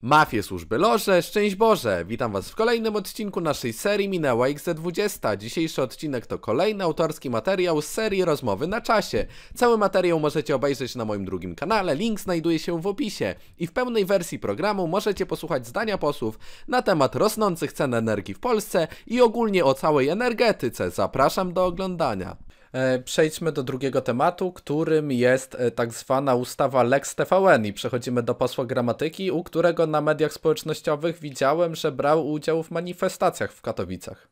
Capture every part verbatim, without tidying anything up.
Mafie, służby, loże, szczęść Boże! Witam Was w kolejnym odcinku naszej serii Minęła X dwadzieścia. Dzisiejszy odcinek to kolejny autorski materiał z serii Rozmowy na czasie. Cały materiał możecie obejrzeć na moim drugim kanale, link znajduje się w opisie. I w pełnej wersji programu możecie posłuchać zdania posłów na temat rosnących cen energii w Polsce i ogólnie o całej energetyce. Zapraszam do oglądania. Przejdźmy do drugiego tematu, którym jest tak zwana ustawa Lex T V N i przechodzimy do posła Gramatyki, u którego na mediach społecznościowych widziałem, że brał udział w manifestacjach w Katowicach.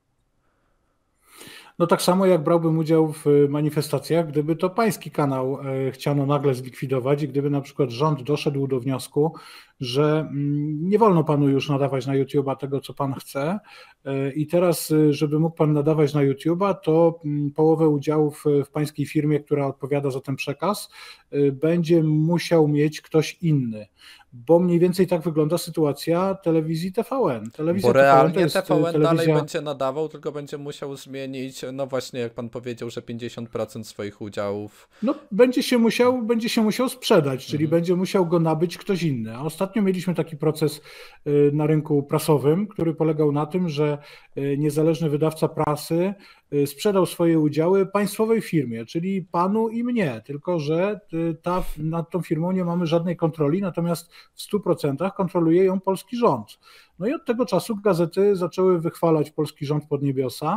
No tak samo jak brałbym udział w manifestacjach, gdyby to pański kanał chciano nagle zlikwidować i gdyby na przykład rząd doszedł do wniosku, że nie wolno panu już nadawać na YouTube'a tego, co pan chce i teraz, żeby mógł pan nadawać na YouTube'a, to połowę udziałów w pańskiej firmie, która odpowiada za ten przekaz, będzie musiał mieć ktoś inny. Bo mniej więcej tak wygląda sytuacja telewizji T V N. Telewizja Bo realnie T V N, to jest T V N telewizja... dalej będzie nadawał, tylko będzie musiał zmienić, no właśnie jak pan powiedział, że pięćdziesiąt procent swoich udziałów. No będzie się musiał, będzie się musiał sprzedać, czyli Mhm. będzie musiał go nabyć ktoś inny. A ostatnio mieliśmy taki proces na rynku prasowym, który polegał na tym, że niezależny wydawca prasy sprzedał swoje udziały państwowej firmie, czyli panu i mnie, tylko że ta, nad tą firmą nie mamy żadnej kontroli, natomiast w stu procentach kontroluje ją polski rząd. No i od tego czasu gazety zaczęły wychwalać polski rząd pod niebiosa,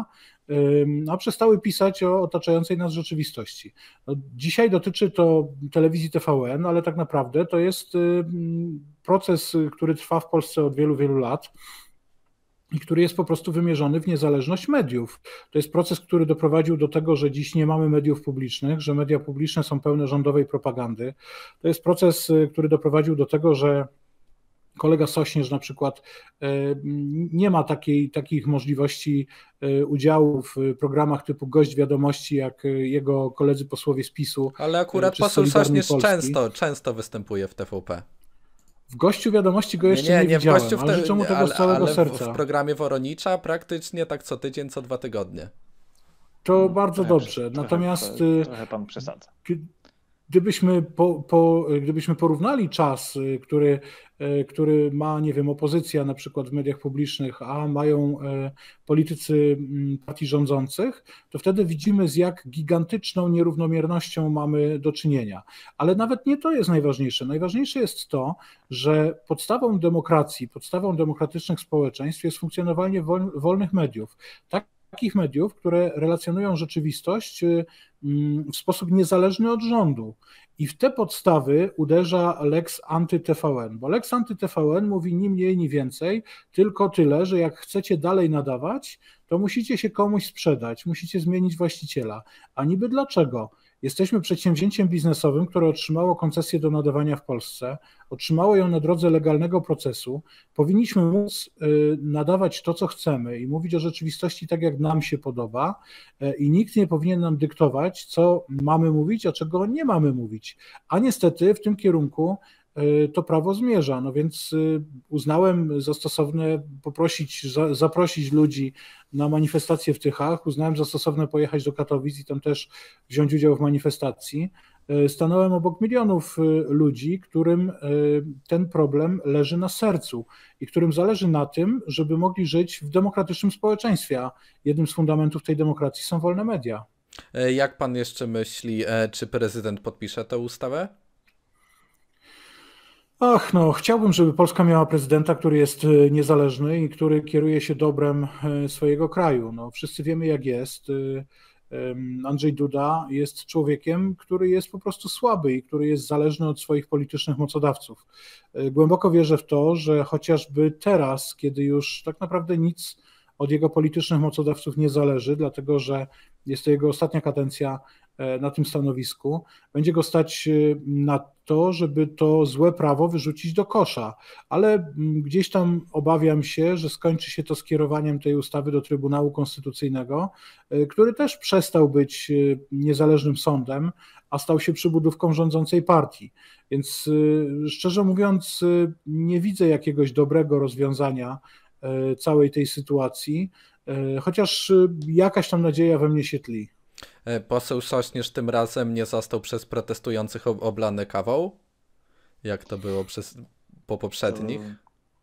a przestały pisać o otaczającej nas rzeczywistości. No, dzisiaj dotyczy to telewizji T V N, ale tak naprawdę to jest proces, który trwa w Polsce od wielu, wielu lat i który jest po prostu wymierzony w niezależność mediów. To jest proces, który doprowadził do tego, że dziś nie mamy mediów publicznych, że media publiczne są pełne rządowej propagandy. To jest proces, który doprowadził do tego, że kolega Sośnierz na przykład nie ma takiej, takich możliwości udziału w programach typu Gość Wiadomości, jak jego koledzy posłowie z PiSu. Ale akurat poseł Sośnierz często, często występuje w T V P. W Gościu Wiadomości go jeszcze nie, nie, nie, nie widziałem, w gościu w te, ale życzę mu tego ale, z całego ale serca. W programie Woronicza praktycznie tak co tydzień, co dwa tygodnie. To no, bardzo trochę, dobrze, trochę, natomiast trochę, trochę pan przesadza. Gdybyśmy, po, po, gdybyśmy porównali czas, który, który ma, nie wiem, opozycja na przykład w mediach publicznych, a mają politycy partii rządzących, to wtedy widzimy, z jak gigantyczną nierównomiernością mamy do czynienia. Ale nawet nie to jest najważniejsze. Najważniejsze jest to, że podstawą demokracji, podstawą demokratycznych społeczeństw jest funkcjonowanie wol, wolnych mediów. Tak, takich mediów, które relacjonują rzeczywistość w sposób niezależny od rządu. I w te podstawy uderza Lex Anty-T V N, bo Lex Anty-T V N mówi ni mniej, ni więcej, tylko tyle, że jak chcecie dalej nadawać, to musicie się komuś sprzedać, musicie zmienić właściciela. A niby dlaczego? Jesteśmy przedsięwzięciem biznesowym, które otrzymało koncesję do nadawania w Polsce, otrzymało ją na drodze legalnego procesu. Powinniśmy móc nadawać to, co chcemy i mówić o rzeczywistości tak, jak nam się podoba i nikt nie powinien nam dyktować, co mamy mówić, a czego nie mamy mówić. A niestety w tym kierunku to prawo zmierza, no więc uznałem za stosowne poprosić, zaprosić ludzi na manifestację w Tychach, uznałem za stosowne pojechać do Katowic i tam też wziąć udział w manifestacji. Stanąłem obok milionów ludzi, którym ten problem leży na sercu i którym zależy na tym, żeby mogli żyć w demokratycznym społeczeństwie, a jednym z fundamentów tej demokracji są wolne media. Jak pan jeszcze myśli, czy prezydent podpisze tę ustawę? Ach, no, chciałbym, żeby Polska miała prezydenta, który jest niezależny i który kieruje się dobrem swojego kraju. No, wszyscy wiemy, jak jest. Andrzej Duda jest człowiekiem, który jest po prostu słaby i który jest zależny od swoich politycznych mocodawców. Głęboko wierzę w to, że chociażby teraz, kiedy już tak naprawdę nic od jego politycznych mocodawców nie zależy, dlatego że jest to jego ostatnia kadencja na tym stanowisku, będzie go stać na to, żeby to złe prawo wyrzucić do kosza, ale gdzieś tam obawiam się, że skończy się to skierowaniem tej ustawy do Trybunału Konstytucyjnego, który też przestał być niezależnym sądem, a stał się przybudówką rządzącej partii. Więc szczerze mówiąc, nie widzę jakiegoś dobrego rozwiązania całej tej sytuacji, chociaż jakaś tam nadzieja we mnie się tli. Poseł Sośnierz tym razem nie został przez protestujących oblany kawą, jak to było przez, po poprzednich?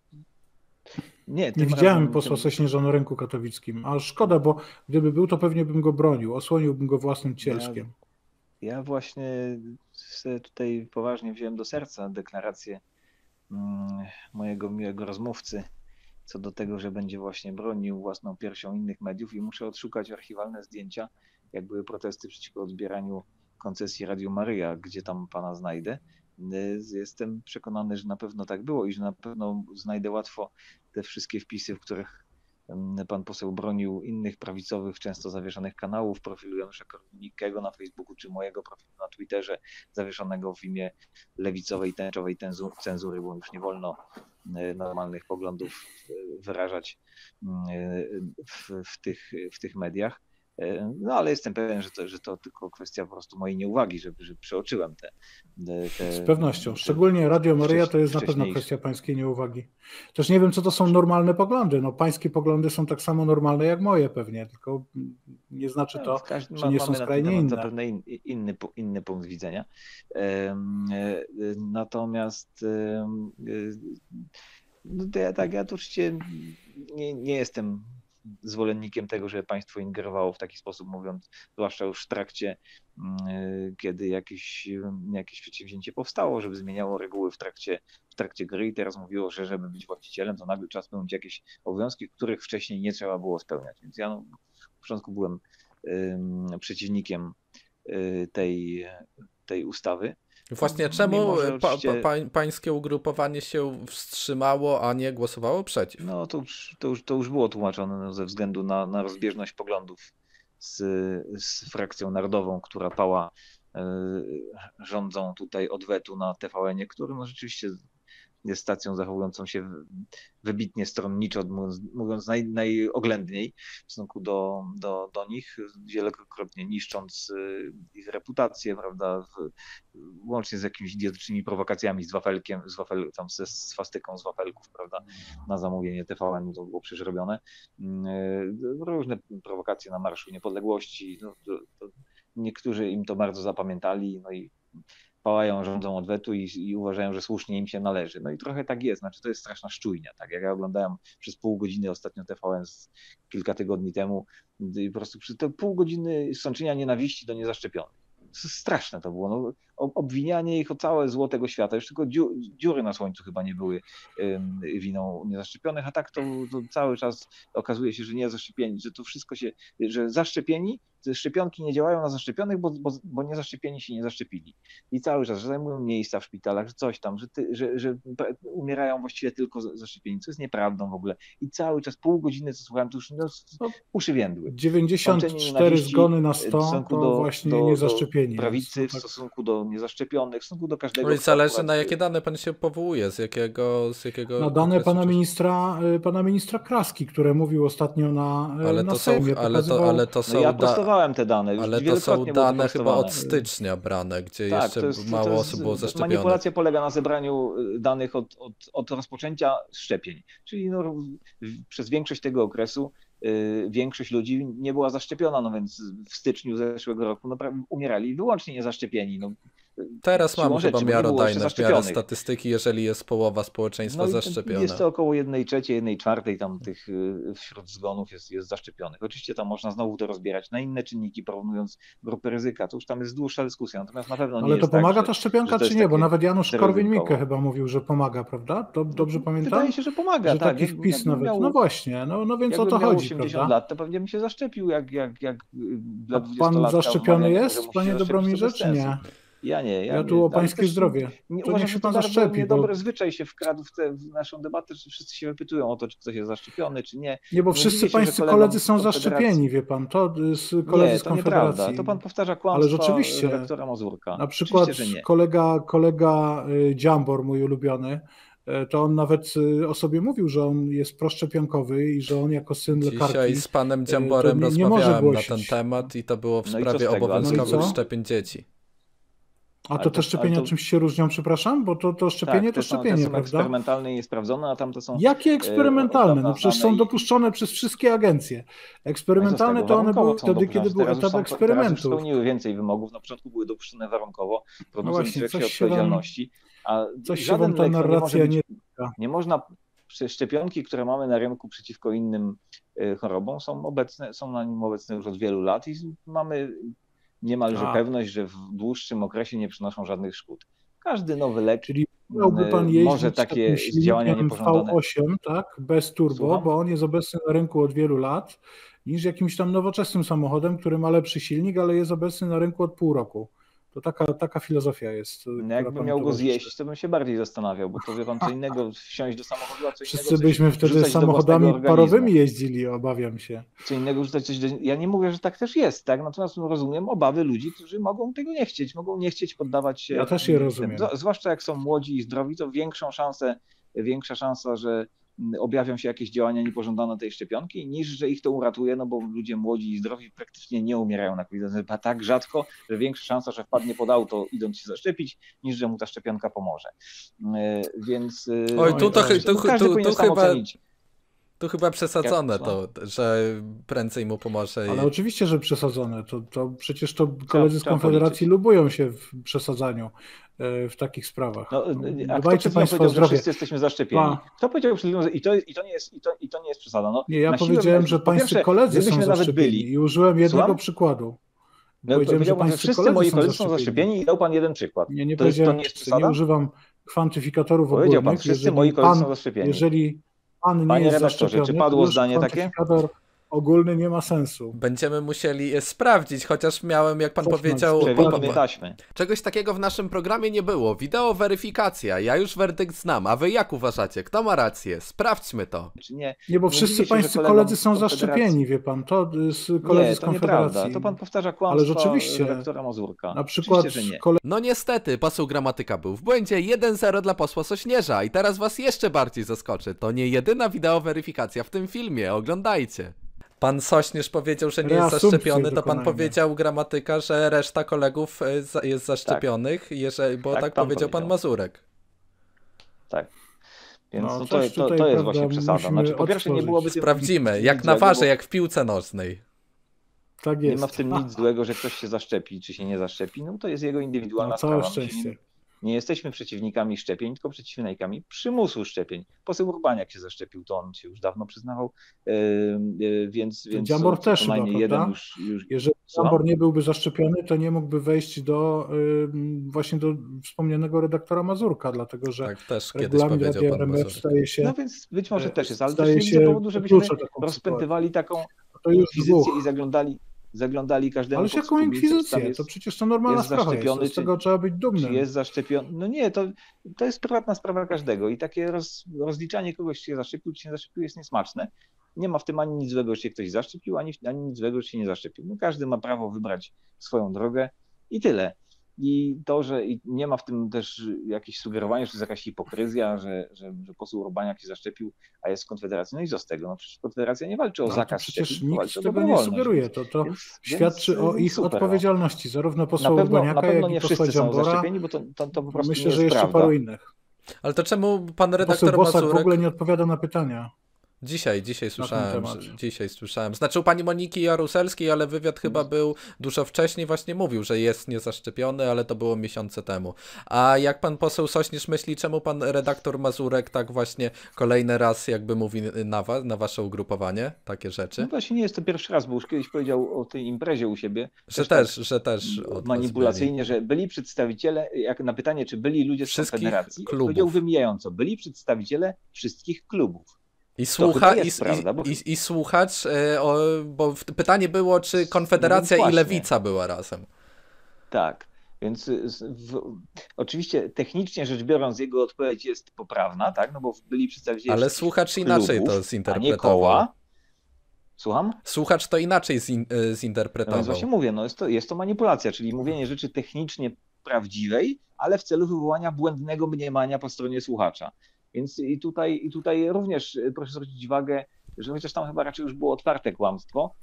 Nie, Nie tym widziałem razem, posła tym, Sośnierza na rynku katowickim, a szkoda, bo gdyby był, to pewnie bym go bronił, osłoniłbym go własnym ja, cielskiem. ja właśnie sobie tutaj poważnie wziąłem do serca deklarację mm, mojego miłego rozmówcy co do tego, że będzie właśnie bronił własną piersią innych mediów i muszę odszukać archiwalne zdjęcia, jak były protesty przeciwko odbieraniu koncesji Radiu Maryja, gdzie tam pana znajdę. Jestem przekonany, że na pewno tak było i że na pewno znajdę łatwo te wszystkie wpisy, w których pan poseł bronił innych prawicowych, często zawieszonych kanałów, profilu Janusza Korwin-Mikkego na Facebooku, czy mojego profilu na Twitterze, zawieszonego w imię lewicowej, tęczowej cenzury, bo już nie wolno normalnych poglądów wyrażać w, w, tych, w tych mediach. No ale jestem pewien, że to, że to tylko kwestia po prostu mojej nieuwagi, że, że przeoczyłem te, te... Z pewnością. Szczególnie Radio Maryja to jest na pewno kwestia pańskiej nieuwagi. Też nie wiem, co to są normalne poglądy. No, pańskie poglądy są tak samo normalne jak moje pewnie, tylko nie znaczy to, no, że nie są skrajnie inne. Zapewne in, inny, inny punkt widzenia. Natomiast no to ja tak, ja to oczywiście nie, nie jestem zwolennikiem tego, żeby państwo ingerowało w taki sposób, mówiąc, zwłaszcza już w trakcie, kiedy jakieś, jakieś przedsięwzięcie powstało, żeby zmieniało reguły w trakcie, w trakcie gry i teraz mówiło, że żeby być właścicielem, to nagle trzeba spełnić jakieś obowiązki, których wcześniej nie trzeba było spełniać. Więc ja no, w początku byłem um, przeciwnikiem y, tej, tej ustawy. Właśnie czemu pa, oczywiście... pa, pańskie ugrupowanie się wstrzymało, a nie głosowało przeciw? No to już, to już, to już było tłumaczone ze względu na, na rozbieżność poglądów z, z frakcją narodową, która pała y, rządzą tutaj odwetu na T V N-ie, który no rzeczywiście jest stacją zachowującą się wybitnie stronniczo, mówiąc naj, najoględniej w stosunku do, do, do nich, wielokrotnie niszcząc ich reputację, prawda, w, łącznie z jakimiś idiotycznymi prowokacjami, z wafelkiem, z wafel, tam ze swastyką z wafelków, prawda, na zamówienie T V N to było przecież robione. Różne prowokacje na Marszu Niepodległości, no, to, to niektórzy im to bardzo zapamiętali, no i pałają, rządzą odwetu i, i uważają, że słusznie im się należy. No i trochę tak jest, znaczy to jest straszna szczujnia. Tak jak ja oglądałem przez pół godziny ostatnio T V N z kilka tygodni temu i po prostu przez te pół godziny sączenia nienawiści do niezaszczepionych. Straszne to było. No, obwinianie ich o całe zło tego świata. Już tylko dziury na słońcu chyba nie były um, winą niezaszczepionych, a tak to, to cały czas okazuje się, że niezaszczepieni, że to wszystko się, że zaszczepieni, szczepionki nie działają na zaszczepionych, bo, bo, bo niezaszczepieni się nie zaszczepili. I cały czas, że zajmują miejsca w szpitalach, że coś tam, że, ty, że, że umierają właściwie tylko zaszczepieni, co jest nieprawdą w ogóle. I cały czas, pół godziny, co słuchałem, to już no, uszy więdły. dziewięćdziesiąt cztery zgony na sto to do, właśnie do, niezaszczepieni. Do prawicy jest, w stosunku do niezaszczepionych, w stosunku do każdego. No i zależy akurat... na jakie dane pan się powołuje, z jakiego... Z jakiego na dane pana ministra, pana ministra Kraski, które mówił ostatnio na, ale na to Sejmie. Są, ale, to, ale to są... No ja prostowałem te dane. Już ale to są dane chyba od stycznia brane, gdzie tak, jeszcze to jest, mało to jest, osób było zaszczepionych. Manipulacja polega na zebraniu danych od, od, od rozpoczęcia szczepień. Czyli no, przez większość tego okresu y, większość ludzi nie była zaszczepiona, no więc w styczniu zeszłego roku no, umierali wyłącznie niezaszczepieni. No, teraz mamy chyba miarodajne w miarę statystyki, jeżeli jest połowa społeczeństwa no zaszczepiona. Jest to około jednej trzeciej, jednej czwartej tam tych wśród zgonów jest, jest zaszczepionych. Oczywiście tam można znowu to rozbierać na inne czynniki, porównując grupy ryzyka. To już tam jest dłuższa dyskusja, natomiast na pewno nie Ale jest to pomaga tak, ta szczepionka, że czy nie? Bo nawet Janusz Korwin-Mikke chyba mówił, że pomaga, prawda? Dobrze pamiętam? Wydaje się, że pomaga, że tak. taki wpis jak, nawet. Miał, no właśnie, no, no więc o to chodzi, osiemdziesiąt prawda? lat, to pewnie bym się zaszczepił, jak, jak, jak dla dwudziestolatka. Pan zaszczepiony jest, panie Dobromirze, czy nie? Ja nie. Ja, ja tu o pańskie zdrowie. Nie, to uważam, niech się pan zaszczepi. Niedobry bo... zwyczaj się wkradł w, tę w naszą debatę, że wszyscy się wypytują o to, czy ktoś jest zaszczepiony, czy nie. Nie, bo Mówicie wszyscy się, pańscy koledzy są zaszczepieni, wie pan. To z koledzy nie, z to Konfederacji. Nieprawda. To pan powtarza kłamstwo ale rzeczywiście, rektora Mazurka. Na przykład kolega, kolega Dziambor, mój ulubiony, to on nawet o sobie mówił, że on jest proszczepionkowy i że on jako syn lekarki... Dzisiaj z panem Dziamborem nie, nie rozmawiałem na ten temat i to było w no sprawie obowiązkowych no szczepień dzieci. A to, to te szczepienia to... czymś się różnią, przepraszam? Bo to, to szczepienie tak, to są, szczepienie, te są prawda? eksperymentalne i niesprawdzone, a tam to są... Jakie eksperymentalne? No przecież są dopuszczone przez wszystkie agencje. Eksperymentalne no to one były wtedy, kiedy był etap eksperymentu. Teraz już spełniły więcej wymogów. Na początku były dopuszczone warunkowo, producent no w odpowiedzialności. A coś się wam ta narracja nie... Nie można szczepionki, które mamy na rynku przeciwko innym chorobom, są obecne, są na nim obecne już od wielu lat i mamy niemalże A. pewność, że w dłuższym okresie nie przynoszą żadnych szkód. Każdy nowy lek Czyli miałby pan może jeździć takie takim działania silnikiem niepożądane. V osiem, tak, bez turbo, Słucham? bo on jest obecny na rynku od wielu lat, niż jakimś tam nowoczesnym samochodem, który ma lepszy silnik, ale jest obecny na rynku od pół roku. To taka, taka filozofia jest. No jakbym miał go zjeść, to bym się bardziej zastanawiał, bo to wie pan, co innego wsiąść do samochodu, a co Wszyscy innego coś byśmy wtedy wrzucać do samochodami własnego parowymi organizmu. jeździli, obawiam się. Co innego wrzucać coś do... Ja nie mówię, że tak też jest, tak? Natomiast rozumiem obawy ludzi, którzy mogą tego nie chcieć, mogą nie chcieć poddawać się. Ja też je rozumiem. Tym. Zwłaszcza jak są młodzi i zdrowi, to większą szansę, większa szansa, że objawią się jakieś działania niepożądane tej szczepionki, niż że ich to uratuje, no bo ludzie młodzi i zdrowi praktycznie nie umierają na COVID tak rzadko, że większa szansa, że wpadnie pod auto idąc się zaszczepić, niż że mu ta szczepionka pomoże. Więc Oj, tu, to, no, tu, każdy tu, powinien tu sam chyba... ocenić. Tu chyba przesadzone Jak, to, że prędzej mu pomoże. Ale i... oczywiście, że przesadzone. To, to przecież to koledzy z trzeba Konfederacji policzyć. lubują się w przesadzaniu w takich sprawach. No, a kto Dbajcie przed chwilą państwo o powiedział, że zdrowie. wszyscy jesteśmy zaszczepieni? A. Kto powiedział przed chwilą, że i to, i to nie jest, i to, i to nie jest przesada? No, Nie, ja na siłę powiedziałem, wydać- że po pańscy pierwsze, koledzy są gdybyśmy nawet zaszczepieni byli. i użyłem jednego Słucham? przykładu. No, Powiedziałem, że powiedziałbym, że pańscy wszyscy koledzy moi są koledzy są zaszczepieni. zaszczepieni i dał pan jeden przykład. Nie, nie to, jest, to powiedziałem nie jest wszyscy, nie przesada? używam kwantyfikatorów Powiedział ogólnych. pan, wszyscy Jeżeli moi koledzy pan, są zaszczepieni. jeżeli pan nie Panie jest redaktorze, zaszczepiony, czy padło to już zdanie takie? kwantyfikator ogólny nie ma sensu. Będziemy musieli sprawdzić, chociaż miałem, jak pan Cofnąć powiedział... się. po- Przewinimy po- taśmy. Czegoś takiego w naszym programie nie było. Wideo weryfikacja. Ja już werdykt znam, a wy jak uważacie? Kto ma rację? Sprawdźmy to. Czy nie? Nie, bo Nie wszyscy dziwię się, że pańscy kolegom koledzy z są Konfederacji- zaszczepieni, wie pan, to z koledzy Nie, z to nieprawda. Konfederacji. To pan powtarza kłamstwa rzeczywiście, redaktora Mazurka. Na przykład Oczywiście, że nie. koledzy No niestety, poseł Gramatyka był w błędzie. jeden zero dla posła Sośnierza. I teraz was jeszcze bardziej zaskoczy. To nie jedyna wideo weryfikacja w tym filmie. Oglądajcie. Pan Sośnierz powiedział, że nie jest Reasumpcję zaszczepiony, to pan dokonajmy. powiedział Gramatyka, że reszta kolegów y, za- jest zaszczepionych, jeżeli, bo tak, Tak pan powiedział pan powiedział. Mazurek. Tak. Więc No, no, to, coś to, tutaj, to jest prawda, właśnie przesada. musimy Znaczy, po pierwsze, nie odtworzyć. byłoby tym Sprawdzimy, nic jak na złego, warze, bo jak w piłce nożnej. tak Nie jest. ma w tym nic złego, że ktoś się zaszczepi, czy się nie zaszczepi. No to jest jego indywidualna No, całe sprawa. My się szczęście. Nie, nie jesteśmy przeciwnikami szczepień, tylko przeciwnikami przymusu szczepień. Poseł Urbaniak się zaszczepił, to on się już dawno przyznawał, yy, yy, więc, więc Dziambor co, też co najmniej chyba, jeden prawda? już, już Jeżeli Słucham? Dziambor nie byłby zaszczepiony, to nie mógłby wejść do y, właśnie do wspomnianego redaktora Mazurka, dlatego że Tak też kiedyś regulamin powiedział Radia pan R M F Mazurek. staje się, No więc być może też jest, ale też staje nie widzę się powodu, żebyśmy wyklucza taką rozpętywali taką to już inkwizycję dwóch. i zaglądali, zaglądali każdemu Ależ pod jaką spódnicę, czy tam inkwizycję? jest- To przecież to normalna jest sprawa jest. zaszczepiony, Z czy- tego trzeba być czy dumnym. jest zaszczepiony. No nie, to, to jest prywatna sprawa każdego i takie roz, rozliczanie kogoś, czy się zaszczepił, czy się nie zaszczepił, jest niesmaczne. Nie ma w tym ani nic złego, że się ktoś zaszczepił, ani, ani nic złego, że się nie zaszczepił. No każdy ma prawo wybrać swoją drogę i tyle. I to, że i nie ma w tym też jakieś sugerowanie, że to jest jakaś hipokryzja, że, że, że poseł Urbaniak się zaszczepił, a jest w Konfederacji. No i co z tego? No przecież Konfederacja nie walczy o No, to zakaz przecież szczepień, tylko nikt walczy o tego nie dobrowolność. sugeruje. To, to Więc- świadczy więc o ich super, no. odpowiedzialności, zarówno posła Na pewno, na Urbaniaka, pewno jak nie i posła wszyscy są Dziambora. zaszczepieni, bo to, to, to po prostu Myślę, nie że jest jeszcze prawda. paru innych. Ale to czemu pan Poseł redaktor Bosak w Mazurek... ogóle nie odpowiada na pytania. Dzisiaj, dzisiaj słyszałem, temat. że, dzisiaj słyszałem. Znaczy u pani Moniki Jaruzelskiej, ale wywiad chyba był dużo wcześniej, właśnie mówił, że jest niezaszczepiony, ale to było miesiące temu. A jak pan poseł Sośnierz myśli, czemu pan redaktor Mazurek tak właśnie kolejny raz jakby mówi na was, na wasze ugrupowanie, takie rzeczy? No właśnie nie jest to pierwszy raz, bo już kiedyś powiedział o tej imprezie u siebie. Że tak też, że też od was byli. manipulacyjnie, że byli przedstawiciele, jak na pytanie, czy byli ludzie z Wszystkich Konfederacji, klubów. powiedział wymijająco, byli przedstawiciele wszystkich klubów. I, To słucha, chyba i, jest prawda, bo- i, i słuchacz, e, o, bo w- pytanie było, czy Konfederacja No więc i właśnie. Lewica była razem. Tak, więc y, z- w, oczywiście technicznie rzecz biorąc jego odpowiedź jest poprawna, tak, no bo byli przedstawiciele Ale wszystkich słuchacz inaczej klubów, to a nie zinterpretował. koła. Słucham? Słuchacz to inaczej zin, e, No więc zinterpretował. właśnie mówię, no jest to, jest to manipulacja, czyli mówienie rzeczy technicznie prawdziwej, ale w celu wywołania błędnego mniemania po stronie słuchacza. Więc i tutaj, i tutaj również proszę zwrócić uwagę, że chociaż tam chyba raczej już było otwarte kłamstwo,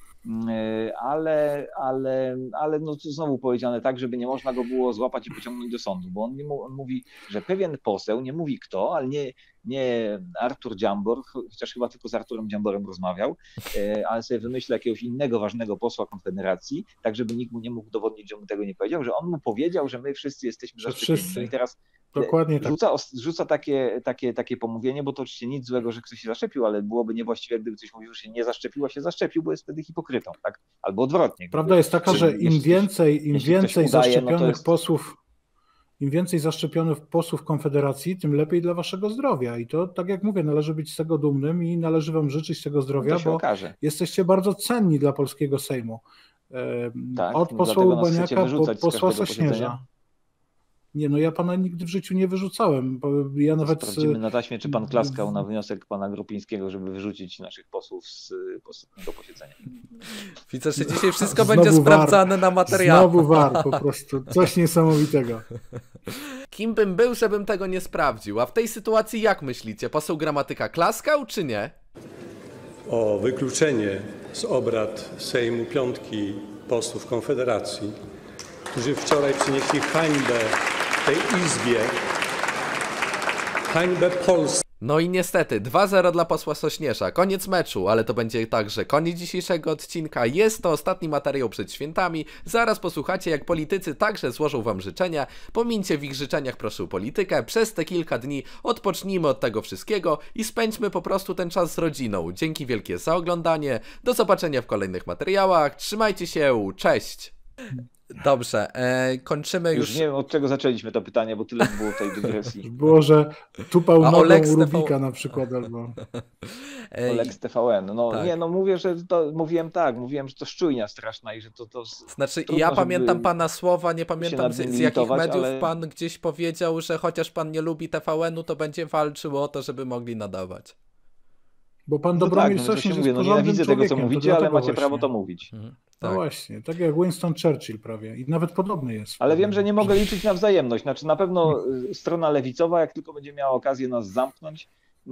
ale, ale, ale no to znowu powiedziane tak, żeby nie można go było złapać i pociągnąć do sądu, bo on, nie, mu- on mówi, że pewien poseł, nie mówi kto, ale nie, nie Artur Dziambor, chociaż chyba tylko z Arturem Dziamborem rozmawiał, e, ale sobie wymyśla jakiegoś innego ważnego posła Konfederacji, tak żeby nikt mu nie mógł udowodnić, że mu tego nie powiedział, że on mu powiedział, że my wszyscy jesteśmy Że zaszczepieni. wszyscy. No i teraz Dokładnie tak. Rzuca, rzuca takie, takie, takie pomówienie, bo to oczywiście nic złego, że ktoś się zaszczepił, ale byłoby niewłaściwe, gdyby ktoś mówił, że się nie zaszczepił, a się zaszczepił, bo jest wtedy hipokrytą, tak? Albo odwrotnie. Prawda Gdyby, jest taka, że im więcej, im więcej udaje, zaszczepionych no jest... posłów, im więcej zaszczepionych posłów Konfederacji, tym lepiej dla waszego zdrowia. I to, tak jak mówię, należy być z tego dumnym i należy wam życzyć tego zdrowia, no bo okaże. Jesteście bardzo cenni dla polskiego Sejmu. Tak, Od posła Urbaniaka po posła Sośnierza. Posiedzenia. Nie, no ja pana nigdy w życiu nie wyrzucałem. Bo ja nawet... Sprawdzimy na taśmie, czy pan klaskał na wniosek pana Grupińskiego, żeby wyrzucić naszych posłów z tego posiedzenia. Widzę, że dzisiaj wszystko Znowu będzie sprawdzane war. na materiałach. Znowu war po prostu. Coś niesamowitego. Kim bym był, żebym tego nie sprawdził? A w tej sytuacji jak myślicie? Poseł Gramatyka klaskał, czy nie? O wykluczenie z obrad Sejmu piątki posłów Konfederacji, którzy wczoraj przynieśli hańbę tej Izbie, hańbę Polski. No i niestety, dwa zero dla posła Sośnierza. Koniec meczu, ale to będzie także koniec dzisiejszego odcinka. Jest to ostatni materiał przed świętami. Zaraz posłuchacie, jak politycy także złożą wam życzenia. Pomińcie w ich życzeniach proszę politykę. Przez te kilka dni odpocznijmy od tego wszystkiego i spędźmy po prostu ten czas z rodziną. Dzięki wielkie za oglądanie. Do zobaczenia w kolejnych materiałach. Trzymajcie się, cześć! Dobrze, e, kończymy już... Już nie wiem, od czego zaczęliśmy to pytanie, bo tyle było tej dygresji. Było, że tupał nogą Rubika na przykład. Albo... O Lex T V N. No tak. Nie, no mówię, że to, mówiłem tak, mówiłem, że to szczujnia straszna i że to... to znaczy trudno, ja pamiętam pana słowa, nie pamiętam z, z jakich mediów ale... pan gdzieś powiedział, że chociaż pan nie lubi T V N-u, to będzie walczył o to, żeby mogli nadawać. Bo pan no Dobromir tak, Sośnierz jest no nienawidzę tego, co mówicie, ale macie właśnie. prawo to mówić. Mhm. Tak. No właśnie, tak jak Winston Churchill prawie i nawet podobny jest. Ale wiem, że nie mogę liczyć na wzajemność. Znaczy na pewno strona lewicowa, jak tylko będzie miała okazję nas zamknąć,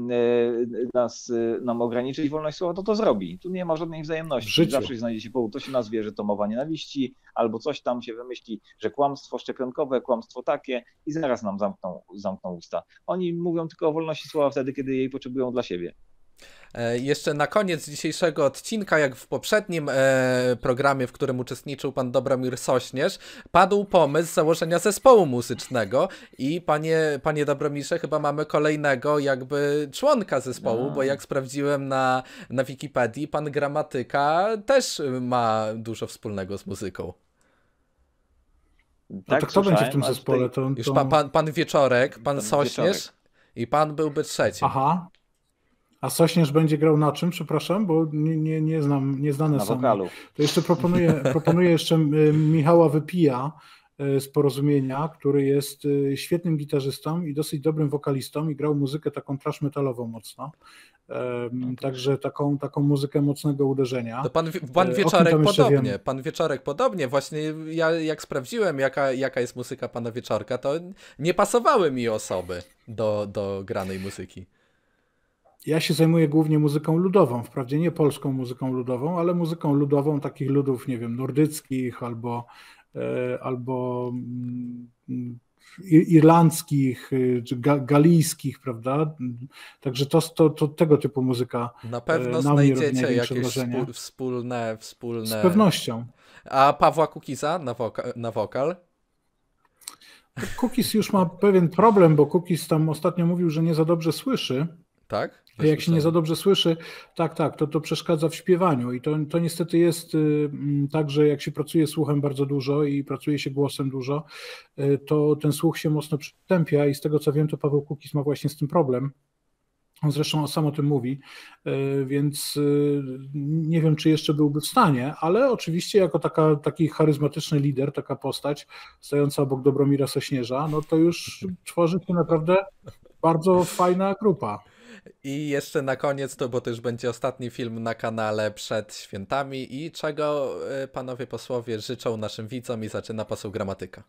nas, nam ograniczyć wolność słowa, to to zrobi. Tu nie ma żadnej wzajemności. Zawsze znajdzie się powód, to się nazwie, że to mowa nienawiści, albo coś tam się wymyśli, że kłamstwo szczepionkowe, kłamstwo takie i zaraz nam zamkną, zamkną usta. Oni mówią tylko o wolności słowa wtedy, kiedy jej potrzebują dla siebie. Jeszcze na koniec dzisiejszego odcinka, jak w poprzednim e, programie, w którym uczestniczył pan Dobromir Sośnierz, padł pomysł założenia zespołu muzycznego i panie, panie Dobromirze, chyba mamy kolejnego jakby członka zespołu, no. Bo jak sprawdziłem na, na Wikipedii, pan Gramatyka też ma dużo wspólnego z muzyką. Tak, a to kto będzie w tym zespole? To, to... Już pan, pan, pan Wieczorek, pan, pan Sośnierz Wieczorek. I pan byłby trzecim. Aha. A Sośnierz będzie grał na czym, przepraszam, bo nie, nie, nie znam, nieznane na są. wokalu. To jeszcze proponuję, proponuję jeszcze Michała Wypija z Porozumienia, który jest świetnym gitarzystą i dosyć dobrym wokalistą i grał muzykę taką trash metalową mocno. Także taką, taką muzykę mocnego uderzenia. To pan, pan Wieczorek podobnie, pan Wieczorek podobnie. Właśnie ja jak sprawdziłem, jaka, jaka jest muzyka pana Wieczorka, to nie pasowały mi osoby do, do granej muzyki. Ja się zajmuję głównie muzyką ludową, wprawdzie nie polską muzyką ludową, ale muzyką ludową takich ludów, nie wiem, nordyckich albo, e, albo mm, irlandzkich, czy ga, galijskich, prawda? Także to, to, to tego typu muzyka na pewno na znajdziecie jakieś wrażenie. wspólne, wspólne... Z pewnością. A Pawła Kukiza na, woka na wokal? Kukiz już ma pewien problem, bo Kukiz tam ostatnio mówił, że nie za dobrze słyszy. Tak? A jak się nie za dobrze słyszy, tak, tak, to to przeszkadza w śpiewaniu i to, to niestety jest y, tak, że jak się pracuje słuchem bardzo dużo i pracuje się głosem dużo, y, to ten słuch się mocno przytępia i z tego co wiem, to Paweł Kukiz ma właśnie z tym problem. On zresztą sam o tym mówi, y, więc y, nie wiem, czy jeszcze byłby w stanie, ale oczywiście jako taka, taki charyzmatyczny lider, taka postać stojąca obok Dobromira Sośnierza, no to już tworzy się naprawdę bardzo fajna grupa. I jeszcze na koniec, to bo to już będzie ostatni film na kanale przed świętami i czego panowie posłowie życzą naszym widzom i zaczyna poseł Gramatyka.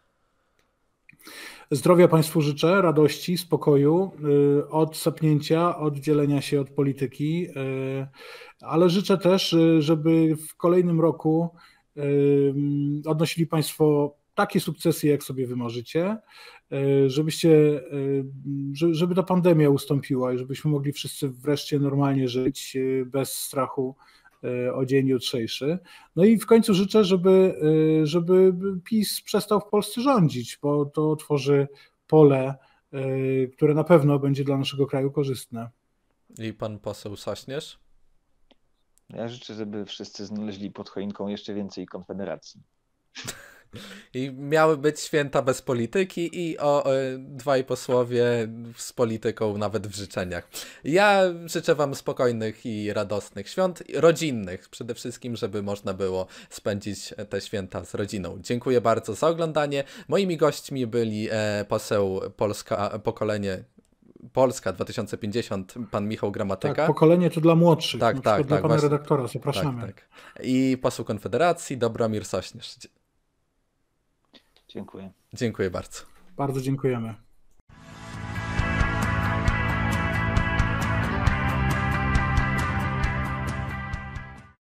Zdrowia Państwu życzę, radości, spokoju, od sapnięcia, od dzielenia się od polityki, ale życzę też, żeby w kolejnym roku odnosili Państwo takie sukcesy, jak sobie wymarzycie, żebyście, żeby ta pandemia ustąpiła i żebyśmy mogli wszyscy wreszcie normalnie żyć bez strachu o dzień jutrzejszy. No i w końcu życzę, żeby, żeby PiS przestał w Polsce rządzić, bo to tworzy pole, które na pewno będzie dla naszego kraju korzystne. I pan poseł Sośnierz? Ja życzę, żeby wszyscy znaleźli pod choinką jeszcze więcej Konfederacji. I miały być święta bez polityki i o y, dwaj posłowie z polityką nawet w życzeniach. Ja życzę wam spokojnych i radosnych świąt, rodzinnych przede wszystkim, żeby można było spędzić te święta z rodziną. Dziękuję bardzo za oglądanie. Moimi gośćmi byli e, poseł Polska, pokolenie Polska dwa tysiące pięćdziesiąt, pan Michał Gramatyka. Tak, pokolenie to dla młodszych, tak, na tak, przykład dla tak, pana właśnie. redaktora, zapraszamy. Tak, tak. I poseł Konfederacji Dobromir Sośnierz. Dziękuję. Dziękuję bardzo. Bardzo dziękujemy.